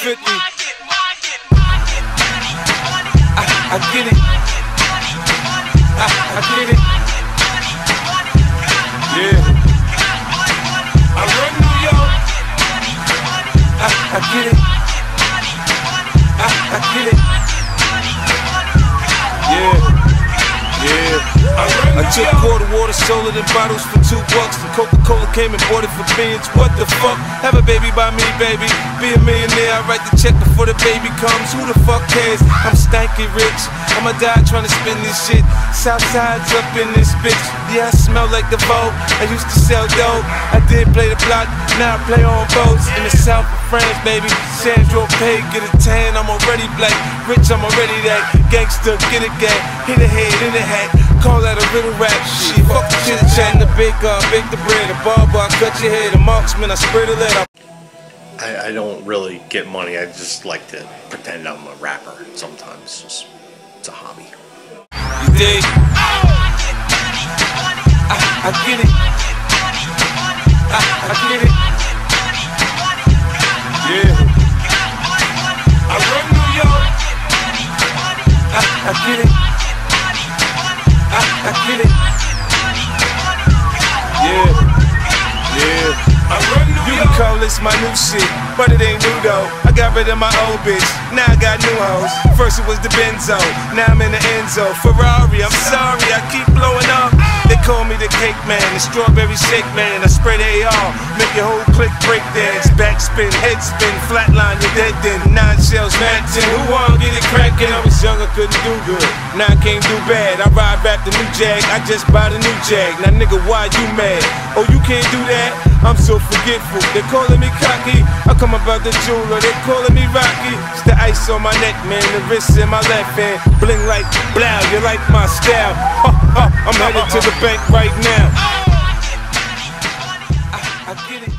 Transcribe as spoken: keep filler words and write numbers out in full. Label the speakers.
Speaker 1: fifty. I, I get it. I, I get it. Yeah. I run New York. I, I get it. I, I get it. Yeah. Yeah. I took quarter water, sold it in bottles for two bucks. And Coca-Cola came and bought it for beans. What the fuck? Have a baby by me, baby. Be a millionaire, I write the check before the baby comes. Who the fuck cares? I'm stanky rich. I'ma die trying to spin this shit. Southside's up in this bitch. Yeah, I smell like the Vogue. I used to sell dope. I did play the block, now I play on boats. In the south of France, baby. Sandro Pay, get a tan, I'm already black. Rich, I'm already that. Gangster, get a gang. Hit a head in a hat. Call that a little rap shit. Fuck the chit chat, the baker, bake the bread, the barber, I cut your hair, the marksman, I spray the lead.
Speaker 2: I, I don't really get money. I just like to pretend I'm a rapper sometimes. It's, just, it's a hobby.
Speaker 1: You dig? I, I get it. I, I get it. Yeah. I run New York. I, I get it. I, I get it. Yeah, yeah. I run New York. You can call this my new shit, but it ain't new though. I got rid of my old bitch, now I got new hoes. First it was the Benzo, now I'm in the Enzo. Ferrari, I'm sorry, I keep blowing up. They call me the cake man, the strawberry shake man. I spray the A R, make your whole clique break dance. Backspin, head spin, flatline, you're dead then. Nine shells, Manton, who wanna get it crackin'? I was young, I couldn't do good, now I can't do bad. I ride back the new Jag, I just bought a new Jag. Now nigga, why you mad? Oh, you can't do that? I'm so forgetful. They calling me cocky, I come about the jeweler. They calling me Rocky. It's the ice on my neck, man, the wrist in my left hand. Bling like blow, you like my style. Uh, uh, I'm headed to the bank right now. I, I get it.